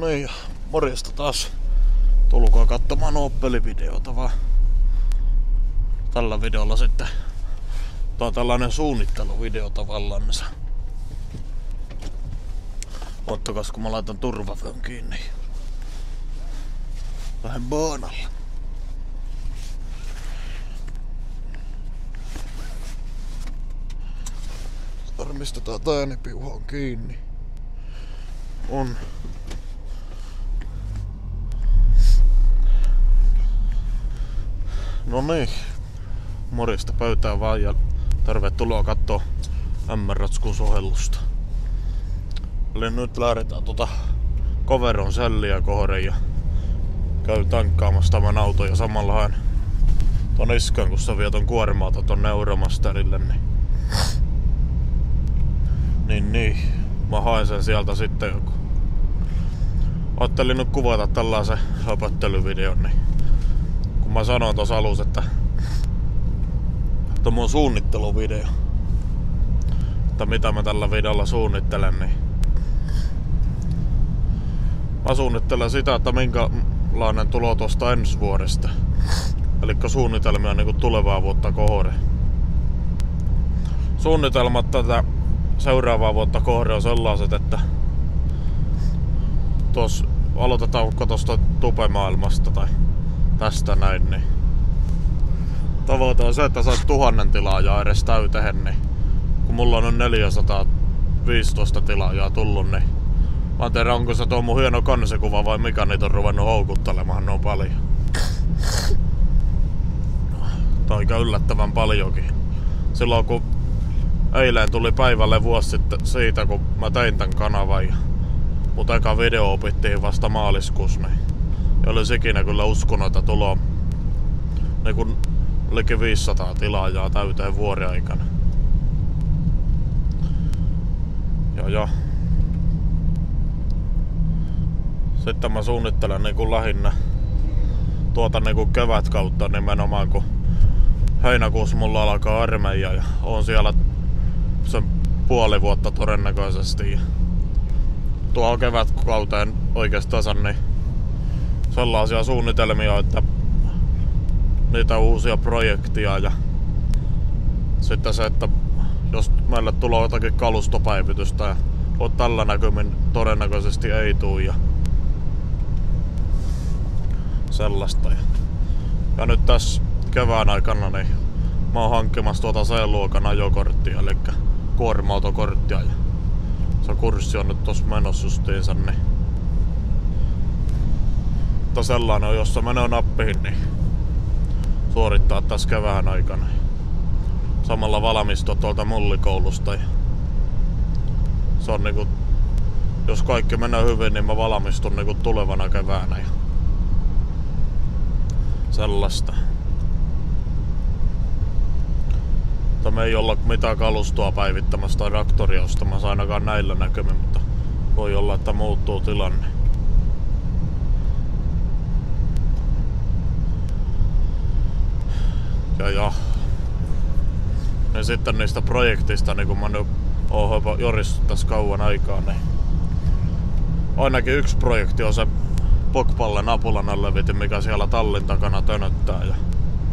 niin, morjesta taas. Tulkaa katsomaan Opel-videota vaan. Tällä videolla sitten tää on tällainen suunnitteluvideo tavallansa. Ottakas kun mä laitan turvavyön kiinni. Vähän baanalla. Varmistetaan, että äänipiuha on kiinni. On. No niin. Morjesta pöytään vaan ja tervetuloa kattoo M-Ratskun sohellusta. Eli nyt lähdetään Koveron selliä kohden ja käy tankkaamassa tämän auton ja samalla haen ton iskän, kun sä vie ton kuormaata tonne Euromasterille, niin mä haen sen sieltä sitten joku. Ajattelin nyt kuvata tällaisen höpöttelyvideon, niin kun mä sanoin tuossa alussa, että mun suunnitteluvideo, että mitä mä tällä videolla suunnittelen, niin mä suunnittelen sitä, että minkälainen tulo tuosta ensi vuodesta. Elikkä suunnitelmia niinku tulevaa vuotta kohden. Suunnitelmat tätä seuraavaa vuotta kohden on sellaiset, että aloitetaanko tuosta tupemaailmasta tai tästä näin, niin tavoite on se, että saisi 1000 tilaajaa edes täyteen, niin kun mulla on 415 tilaajaa tullut, niin mä en tiedä, onko se tuo mun hieno kansikuva vai mikä niitä on ruvennut houkuttelemaan noin paljon. Tai aika yllättävän paljonkin. Silloin kun eilen tuli päivälle vuosi sitten siitä, kun mä tein tän kanavan ja mut eka video opittiin vasta maaliskuussa, niin ei olisi ikinä kyllä uskonut, että tulo niin kun liki 500 tilaajaa täyteen vuoden aikana. Ja. Sitten mä suunnittelen niin kuin lähinnä niin kuin kevätkautta nimenomaan, kun heinäkuussa mulla alkaa armeija ja on siellä sen puoli vuotta todennäköisesti. Ja tuohon kevätkauteen oikeastaan niin sellaisia suunnitelmia, että niitä uusia projekteja ja sitten se, että jos meille tulee jotakin kalustopäivitystä ja tällä näkymin todennäköisesti ei tuu ja sellaista. Ja nyt tässä kevään aikana niin mä oon hankkimassa C-luokan ajokorttia, eli kuorma-autokorttia ja se kurssi on nyt tossa menossa justiinsa, niin mutta sellainen on, jossa menee nappiin, niin suorittaa tässä kevään aikana. Samalla valmistua tuolta mullikoulusta. Ja se on niinku, jos kaikki menee hyvin, niin mä valmistun niinku tulevana keväänä ja sellaista. Mutta me ei olla mitään kalustoa päivittämässä tai traktoria ostamassa ainakaan näillä näkymin, mutta voi olla, että muuttuu tilanne. Ja sitten niistä projektista, niin kun mä nyt oon jorissut tässä kauan aikaa, niin ainakin yksi projekti on se Pokpallen apulanallevitin, mikä siellä tallin takana tönöttää. Ja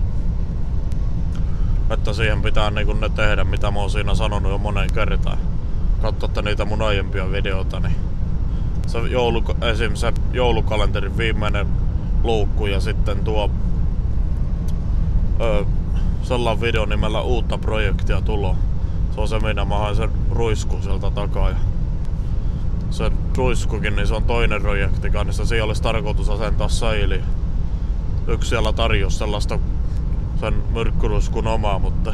että siihen pitää niin kun ne tehdä, mitä mä oon siinä sanonut jo moneen kertaan. Katsotte niitä mun aiempia videoita, niin esim. Se joulukalenterin viimeinen luukku ja sitten tuo sellainen video nimellä uutta projektia tulo. Se on se, minä mä haen sen ruiskun sieltä takaa. Ja se ruiskukin, niin se on toinen projekti kanssa. Siellä olisi tarkoitus asentaa säiliö. Yksi siellä tarjosi sellaista sen myrkkyruiskun omaa, mutta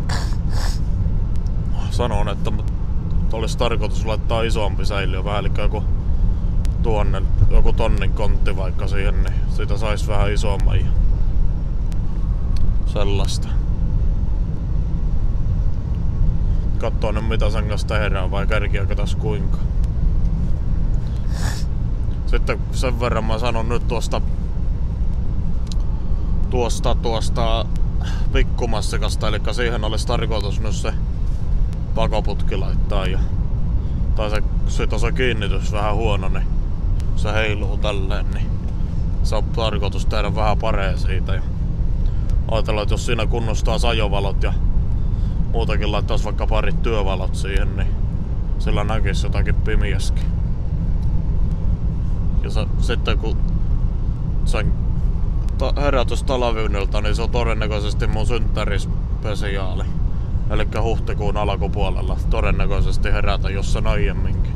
sanon, että olisi tarkoitus laittaa isompi säiliö vähän, eli joku tonnin kontti vaikka siihen, niin siitä saisi vähän isomman ja sellaista. Katsoo nyt mitä sen kanssa tehdään vai kärkiäkö tässä kuinka. Sitten sen verran mä sanon nyt tuosta pikkumassikasta, eli siihen olisi tarkoitus nyt se pakoputki laittaa ja tai se kiinnitys vähän huono, niin se heiluu tälleen, niin se on tarkoitus tehdä vähän paree siitä. Ja ajatellaan, että jos siinä kunnostaa ajovalot ja muutakin laittaisi vaikka parit työvalot siihen, niin sillä näkisi jotakin pimiäskin. Ja sitten kun sen herätys Talaviunilta, niin se on todennäköisesti mun synttärispesiaali. Elikkä huhtikuun alkupuolella todennäköisesti herätä jossain aiemminkin.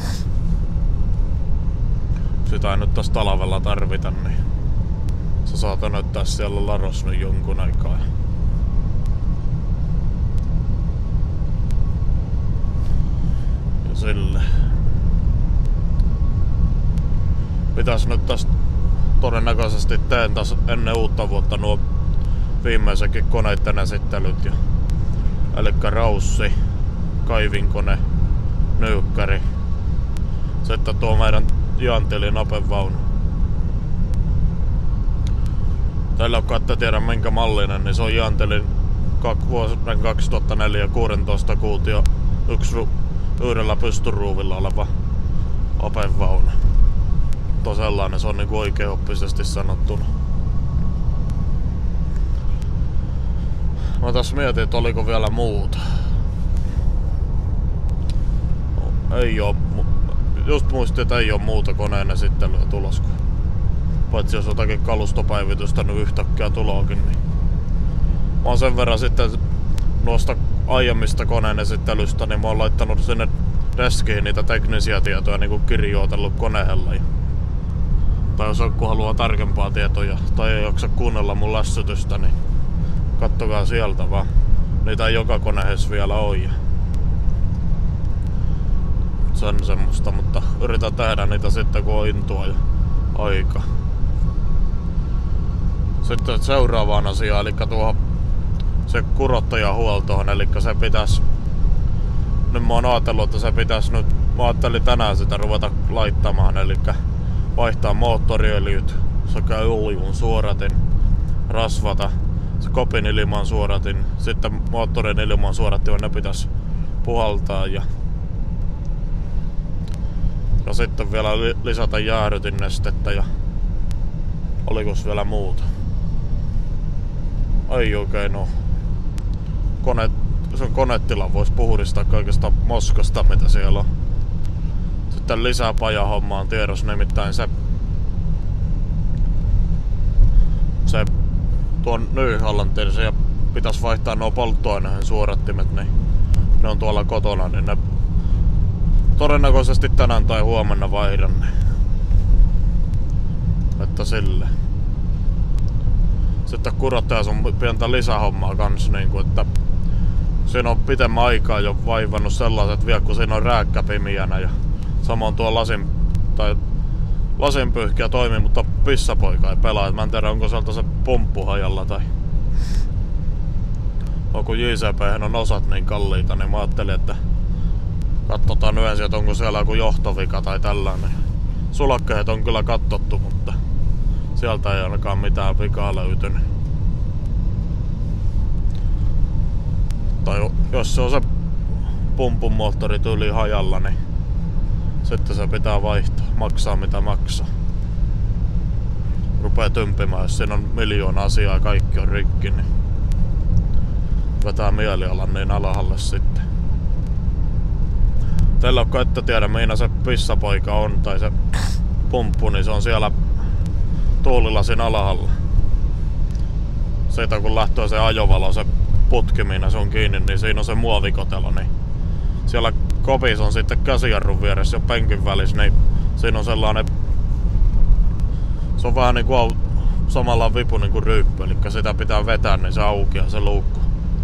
Sitä ei nyt tässä talvella tarvita, niin se saata näyttää siellä laros nyt jonkun aikaa. Ja sille. Pitäis nyt tästä todennäköisesti teen taas ennen uutta vuotta nuo viimeisenkin koneiden esittelyt. Elikkä raussi, kaivinkone, nyykkäri. Sitten tuo meidän Jantilin apevaunu. Teillä on ette tiedä minkä mallinen, niin se on Jantilin vuoden 2004 16 kuutio yhdellä pystyruuvilla oleva apevaunu. Sellainen se on niinku oikeaoppisesti sanottuna. Mä tässä mietin, että oliko vielä muuta. Ei oo. Just muistin, että ei oo muuta koneen esittelyä tulos. Paitsi jos jotakin kalustopäivitystä nyt yhtäkkiä tulookin, niin mä oon sen verran sitten noista aiemmista koneen esittelystä, niin mä oon laittanut sinne deskiin niitä teknisiä tietoja niinku kirjoitellut koneella. Tai jos joku haluaa tarkempaa tietoja tai ei jaksa kuunnella mun lässytystä, niin kattokaa sieltä vaan. Niitä ei joka koneessa vielä ole. Sen semmoista, mutta yritän tehdä niitä sitten kun on intoa ja aika. Sitten seuraavaan asiaan, eli tuohon se kurottajahuoltoon, eli se pitäisi. Nyt mä oon ajatellut, että se pitäisi nyt. Mä ajattelin tänään sitä ruveta laittamaan, eli vaihtaa moottoriöljyt sekä öljyn suoratin, rasvata, se kopin ilman suoratin, sitten moottorin ilman suoratin, ne pitäisi puhaltaa ja sitten vielä lisätä jäähdytinnestettä ja olikos vielä muuta? Ei oikein oo. Sen konetilan vois puhdistaa kaikesta moskasta mitä siellä on. Sitten lisää pajahommaan tiedos, nimittäin se tuon Nyhallantiin ja pitäisi vaihtaa nuo polttoaineen suorattimet, niin ne on tuolla kotona, niin ne todennäköisesti tänään tai huomenna vaihdan ne. Että sille. Sitten kurottajas on pientä lisähommaa kans niinku, että siinä on pitemmän aikaa jo vaivannut sellaiset vielä kun siinä on rääkkä pimiänä ja samoin tuo lasinpyyhkiä toimii, mutta pissapoika ei pelaa. Mä en tiedä onko sieltä se pumppu hajalla tai kun JCP on osat niin kalliita, niin mä ajattelin, että katsotaan nyt ensin, että onko siellä joku johtovika tai tällainen. Sulakkeet on kyllä katsottu, mutta sieltä ei ainakaan mitään vikaa löytynyt. Tai jos se on se pumpun moottori tyyli hajalla, niin sitten se pitää vaihtaa. Maksaa mitä maksaa. Rupee tympimään, jos siinä on miljoona asiaa ja kaikki on rikki, niin vetää mielialan niin alhalle sitten. Teillä on ette tiedä missä se pissapoika on tai se pumppu, niin se on siellä tuulilasin alhaalla. Siitä kun lähtee se ajovalo, se putki minä se on kiinni, niin siinä on se muovikotelo. Niin siellä kopissa on sitten käsijarrun vieressä ja penkin välissä, niin siinä on sellainen. Se on vähän niinku samalla vipu niinku ryyppy, eli sitä pitää vetää, niin se aukeaa se luukku.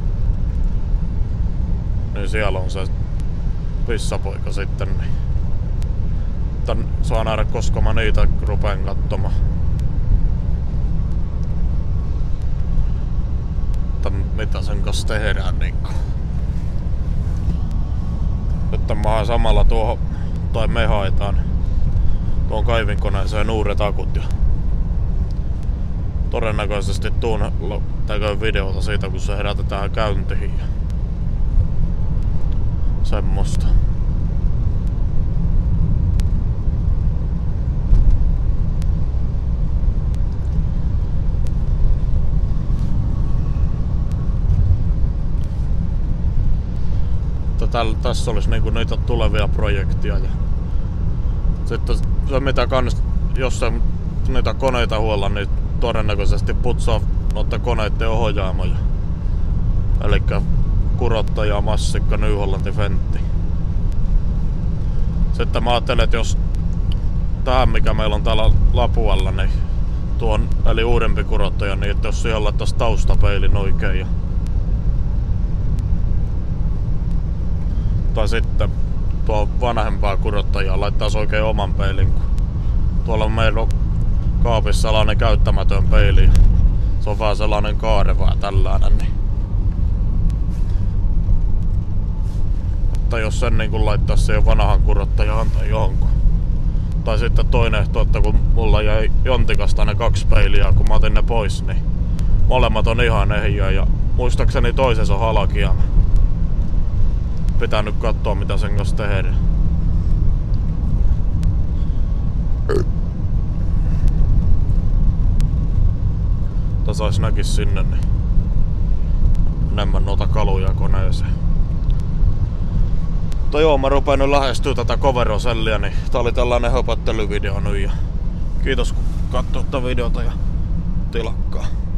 Niin siellä on se pissapoika sitten. Niin. Tän saa nähdä koska mä niitä rupeen katsomaan. Mitä sen kanssa tehdään niinku. Nyt mä haen samalla tuohon, tai me haetaan tuon kaivinkoneeseen uudet akut ja todennäköisesti tuun tekee videota siitä kun se herätetään käyntiin ja semmoista. tässä olisi niinku niitä tulevia projekteja. Ja sitten se mitä kans, jos se niitä koneita huolella, niin todennäköisesti putsaa noita koneiden ohjaamoja. Elikkä kurottaja, massikka, New Hollanti, Fentti. Sitten mä ajattelen, että jos tähän mikä meillä on täällä Lapualla, niin tuon eli uudempi kurottaja, niin että jos siihen laittaisi taustapeilin oikein. Tai sitten tuo vanhempaa kurottajaa laittaisi oikein oman peilin. Tuolla on meillä kaapissa sellainen käyttämätön peili. Se on vähän sellainen kaareva ja tällainen. Niin. Tai jos sen niin kun laittaisi siihen vanhan kurottajaan tai johonkin. Tai sitten toinen ehto, että kun mulla jäi Jontikasta ne 2 peiliä, kun mä otin ne pois, niin molemmat on ihan ehjiä ja muistaakseni toisessa on halkia. Pitää nyt katsoa mitä sen kanssa tehdään. Sais näkis sinne niin enemmän noita kaluja koneeseen. Mutta joo, mä rupean nyt lähestyä tätä coverosellia, niin tää oli tällainen höpöttelyvideo nyt ja kiitos kun katsoitte videota ja tilakkaa.